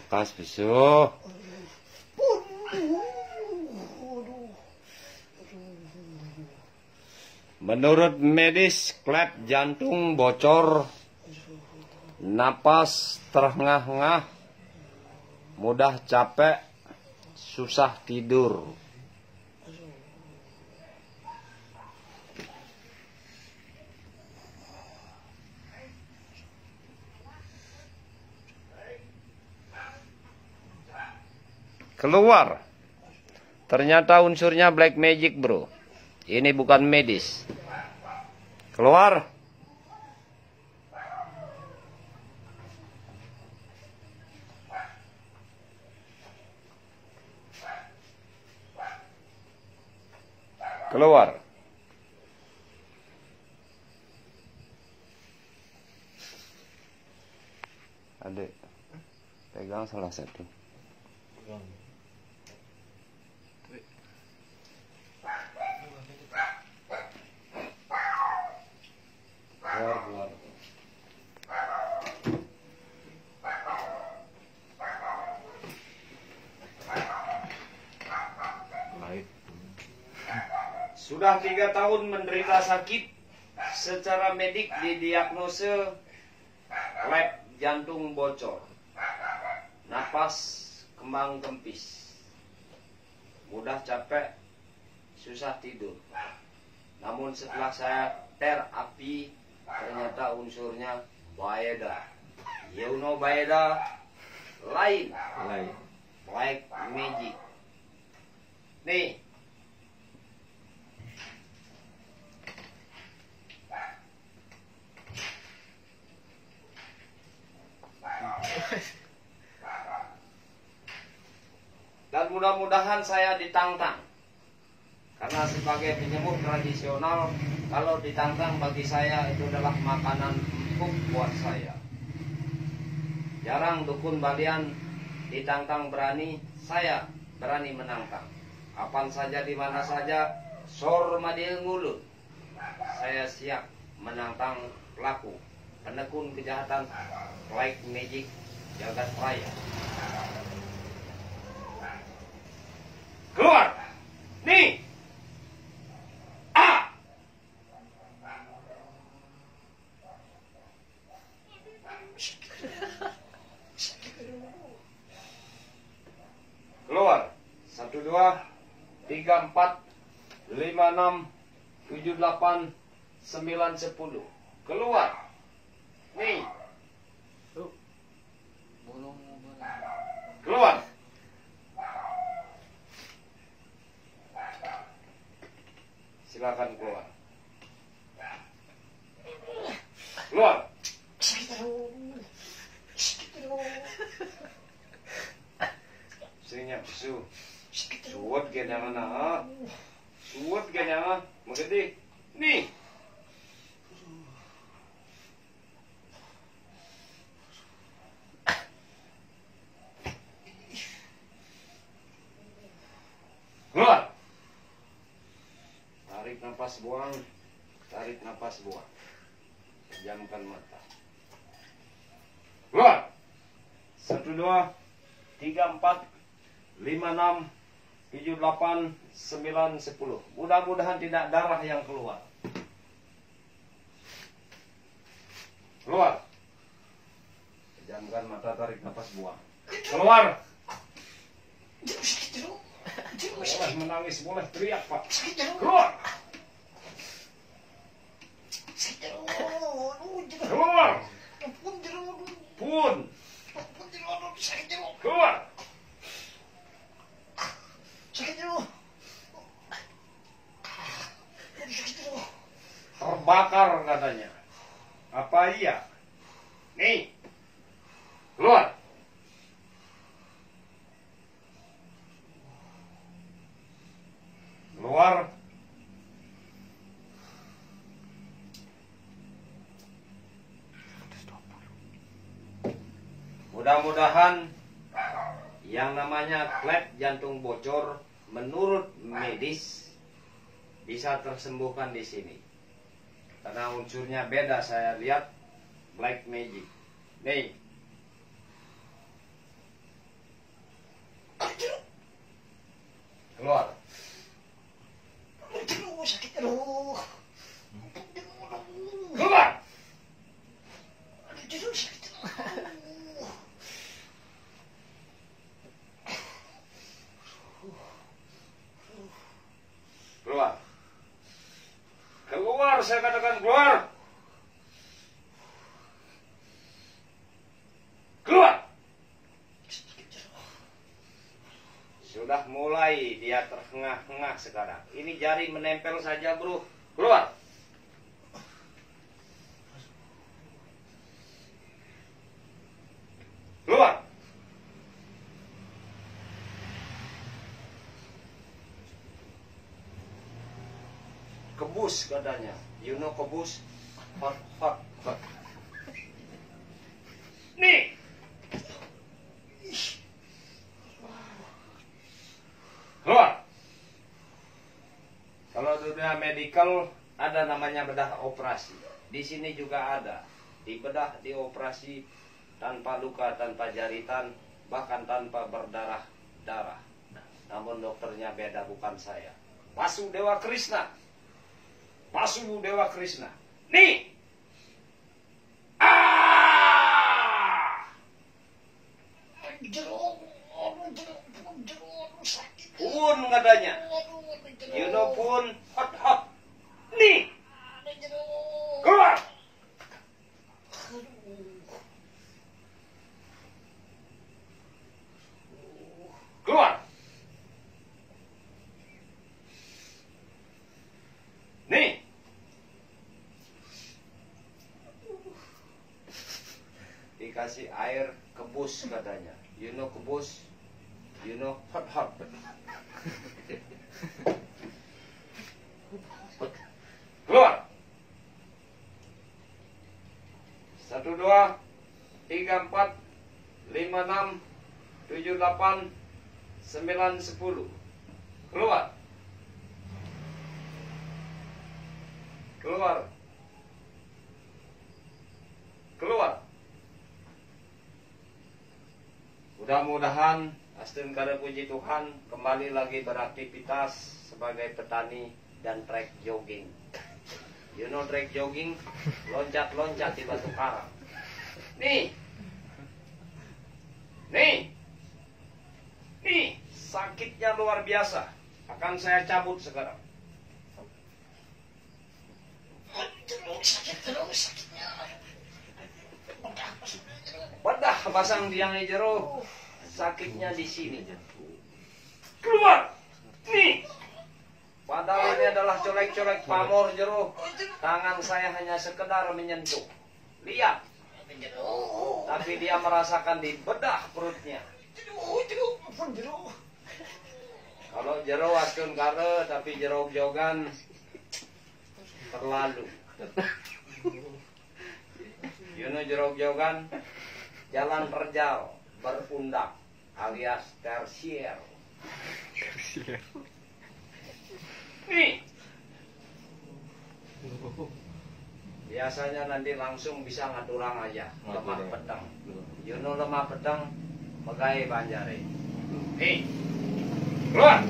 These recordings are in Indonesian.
Napas besok. Menurut medis, klep jantung bocor, napas terengah-engah, mudah capek, susah tidur. Keluar. Ternyata unsurnya black magic, bro. Ini bukan medis. Keluar. Keluar. Adik, pegang salah satu. Keluar. Sudah 3 tahun menderita sakit. Secara medik didiagnose klep jantung bocor, napas kembang kempis, mudah capek, susah tidur. Namun setelah saya terapi, ternyata unsurnya Baeda. You know Baeda? Lain. Black magic. Nih. Dan mudah-mudahan saya ditantang. Karena sebagai penyembuh tradisional, kalau ditantang bagi saya itu adalah makanan empuk buat saya. Jarang dukun balian ditantang berani, saya berani menantang. Kapan saja, di mana saja, sor madil ngulut. Saya siap menantang pelaku penekun kejahatan black magic jagat raya. Keluar. Nih. Keluar. 1, 2, 3, 4, 5, 6, 7, 8, 9, 10. Keluar. Nih. Keluar. Silakan keluar. Keluar. Senyap su. Suwat genangan ah. Suwat genangan. Magadi. Nih. Keluar. Tarik nafas, buang. Tarik nafas, buang. Pejamkan mata. Keluar. 1, 2, 3, 4, 5, 6, 7, 8, 9, 10. Mudah-mudahan tidak darah yang keluar. Keluar. Pejamkan mata, tarik nafas, buang. Keluar. Boleh menangis, boleh teriak, Pak. Keluar. Keluar. Pun. Keluar. Terbakar katanya. Apa iya? Nih. Keluar. Keluar. Mudah-mudahan yang namanya klep jantung bocor menurut medis bisa tersembuhkan di sini. Karena unsurnya beda, saya lihat black magic. Nih. Sudah mulai dia terhengah-hengah sekarang. Ini jari menempel saja, bro. Keluar. Keluar. Kebus katanya. You know kebus? Hot, hot, hot. Nih. Keluar. Kalau dunia medical ada namanya bedah operasi. Di sini juga ada. Di bedah, di operasi tanpa luka, tanpa jaritan, bahkan tanpa berdarah-darah. Namun dokternya beda, bukan saya. Vasudewa Krishna. Vasudewa Krishna. Nih. Pun katanya. You know pun hot hot. Nih. Keluar. Keluar. Nih. Dikasih air kebus katanya. You know kebus? You know hot hot. Keluar. 1, 2, 3, 4, 5, 6, 7, 8, 9, 10. Keluar. Keluar. Keluar. Mudah-mudahan Asten kada puji Tuhan kembali lagi beraktivitas sebagai petani dan trek jogging. You know trek jogging? Loncat-loncat di batu karang. Nih. Nih. Nih, sakitnya luar biasa. Akan saya cabut sekarang. Wadah pasang tiang jero. Sakitnya di sini. Keluar. Nih. Padahal ini adalah colek-colek pamor jero. Tangan saya hanya sekedar menyentuh. Lihat. Tapi dia merasakan di bedah perutnya. Kalau jero atun kare tapi jero jogan terlalu. You know jero jogan jalan terjal berundak alias tersier. Nih. Biasanya nanti langsung bisa ngaturang aja lemah pedang. You know lemah pedang megai banjare. Nih. Keluar.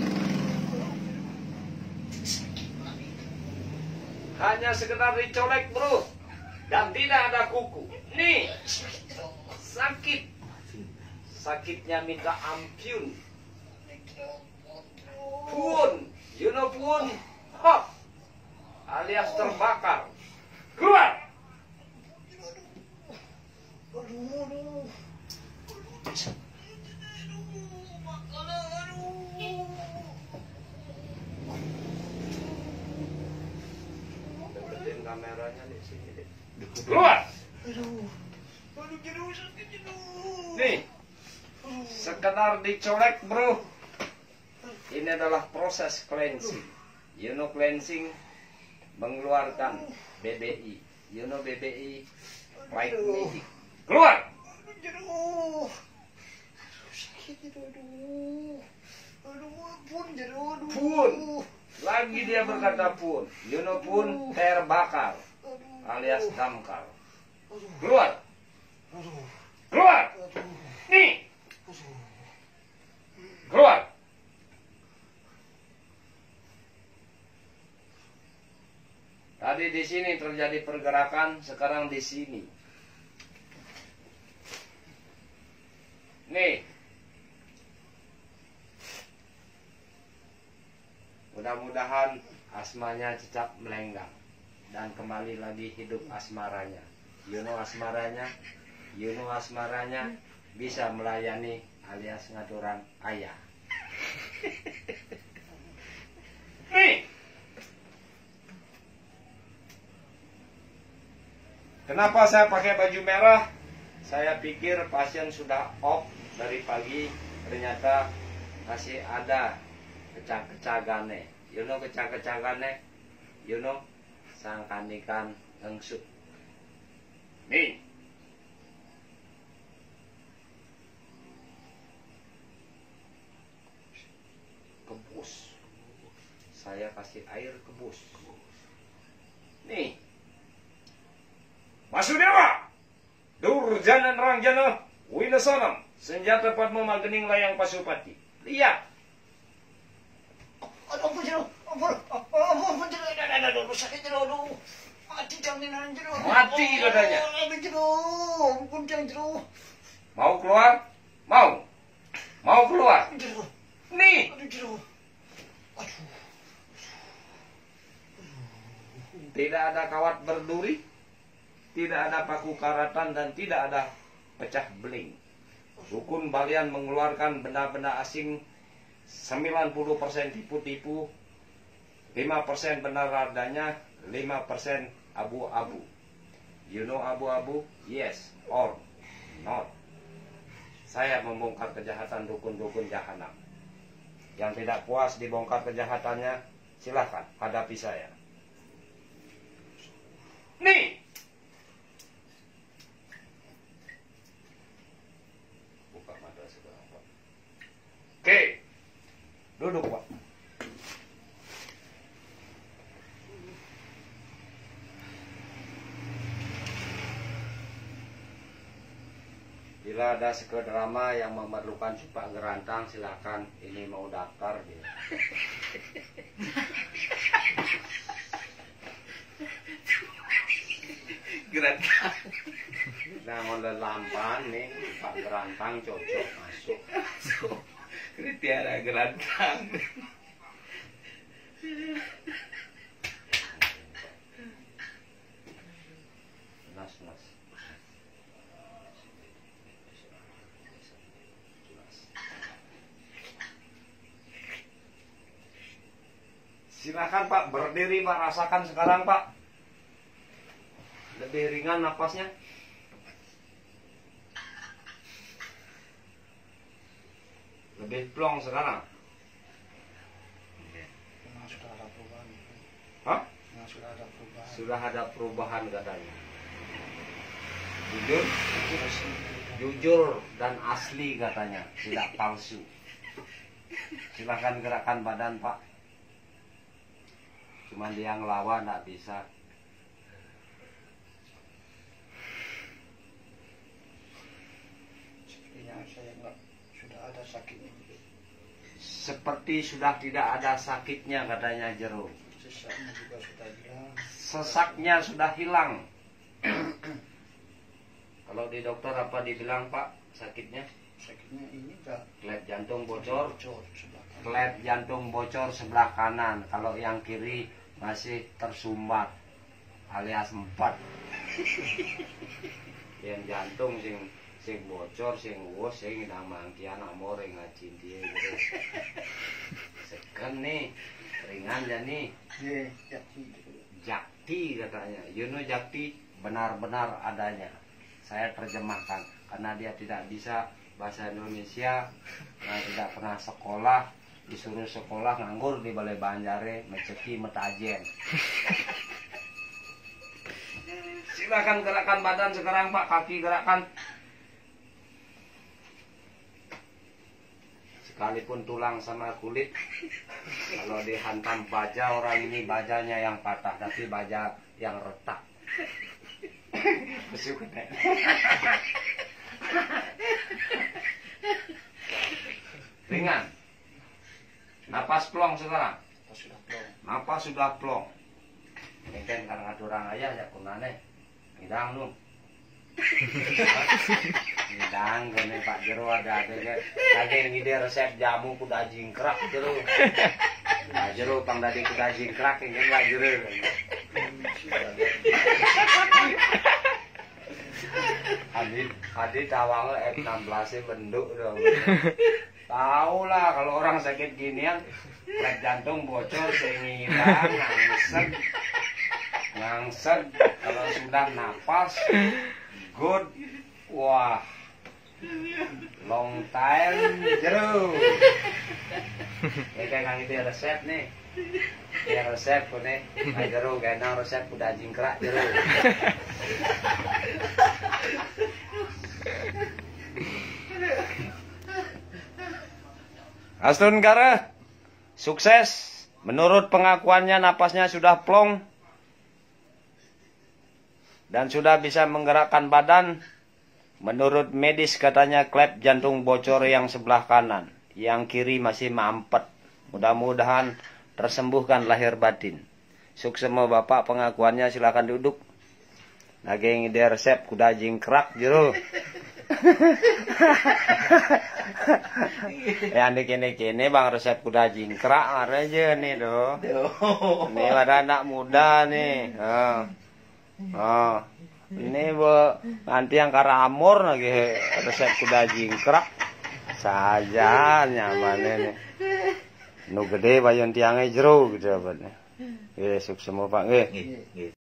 Hanya sekedar dicolek, bro. Dan tidak ada kuku. Nih. Sakit. Sakitnya minta ampun. Pun. You know pun. Hot. Alias terbakar. Keluar. Deketin kameranya di sini deh. Keluar. Nih. Sekedar dicolek, bro. Ini adalah proses cleansing. You know cleansing mengeluarkan BBI. You know BBI like me. Keluar. Pun. Lagi dia berkata pun. You know pun terbakar alias damkar. Keluar. Keluar. Nih. Keluar. Tadi di sini terjadi pergerakan, sekarang di sini. Nih. Mudah-mudahan asmanya cecap melenggang dan kembali lagi hidup asmaranya. You know asmaranya? You know asmaranya bisa melayani alias ngaturan ayah. Nih. Kenapa saya pakai baju merah? Saya pikir pasien sudah off dari pagi, ternyata masih ada kecak-kecagane. You know kecak-kecagane? You know sangkanikan engsut. Nih. Kebus. Saya kasih air kebus. Nih. Masudewa, Durjana Rangjana, Winasanam, senjata Padma Magening Layang Pasupati. Lihat. Aduh, ampun, aduh, sakit jero, aduh. Mati jaminan jero. Mati katanya. Aduh, jero, ampun jero. Mau keluar? Mau? Mau keluar? Jero. Nih. Aduh, jero. Aduh. Tidak ada kawat berduri, tidak ada paku karatan, dan tidak ada pecah beling. Dukun Balian mengeluarkan benda-benda asing 90% tipu-tipu, 5% benar adanya, 5% abu-abu. You know abu-abu? Yes or not? Saya membongkar kejahatan dukun-dukun jahanam. Yang tidak puas dibongkar kejahatannya, silakan hadapi saya. Nih. Buka mata sekarang, Pak. Oke. Duduk, Pak. Bila ada psikodrama yang memerlukan supak gerantang, silakan. Ini mau daftar dia. Gerantang. Nah, model lampan nih, supak gerantang cocok masuk. Ini tiada gerantang. Nas. Silakan Pak, berdiri Pak, rasakan sekarang Pak. Lebih ringan napasnya. Lebih plong sekarang. Memang sudah ada perubahan. Hah? Memang sudah ada perubahan. Sudah ada perubahan katanya. Jujur dan asli katanya, tidak palsu. Silakan gerakan badan Pak. Cuman dia ngelawan nggak bisa. Sepertinya saya enggak sudah ada sakitnya. Seperti sudah tidak ada sakitnya katanya Jero. Sesaknya juga sudah hilang. Sesaknya sudah hilang. Kalau di dokter apa dibilang Pak sakitnya? Sakitnya ini enggak Klep jantung bocor. sebelah kanan. Klep jantung bocor sebelah kanan. Kalau yang kiri masih tersumbat alias 4. Yang jantung sing bocor, sing wos, sing nang mangkian amor ngajin dia gitu. Seken nih, ringan ya nih. Iya, jati. Jakti katanya. You know jakti benar-benar adanya. Saya terjemahkan karena dia tidak bisa bahasa Indonesia, karena tidak pernah sekolah, disuruh sekolah nganggur di Balai Banjare, meceki metajen. Silakan gerakan badan sekarang Pak, kaki gerakan. Sekalipun tulang sama kulit, kalau dihantam baja orang ini bajanya yang patah, tapi baja yang retak. Ringan. Napas plong sekarang. Sudah plong. Napas sudah plong. Mungkin karena orang aja ya kunane. Hidang lu. Hidang gini Pak Jero ada lagi ngide resep jamu kuda jingkrak Jero. Pak Jero pang dadi kuda jingkrak ini Pak Jero. Adi tawang F16 benduk dong. Tahu lah kalau orang sakit ginian, klep jantung bocor, sengiran, ngangseg, kalau sudah napas, good, wah, long time, jeru. Ya kayak itu resep nih, ya resep nih, jeru, kayaknya resep udah jingkrak jeru. Astun Kara, sukses. Menurut pengakuannya napasnya sudah plong dan sudah bisa menggerakkan badan. Menurut medis katanya klep jantung bocor yang sebelah kanan, yang kiri masih mampet. Mudah-mudahan tersembuhkan lahir batin. Sukses sama bapak pengakuannya, silakan duduk. Lagi ngide resep kuda jingkrak jero. Ya kene bang resep kuda jingkrak aja nih doh. Ini ada anak muda nih. Ini nanti yang karamur lagi resep kuda jingkrak saja nyaman nih. Nu gede bayon tiangnya jero gitu apa nih. Sukses semua pak.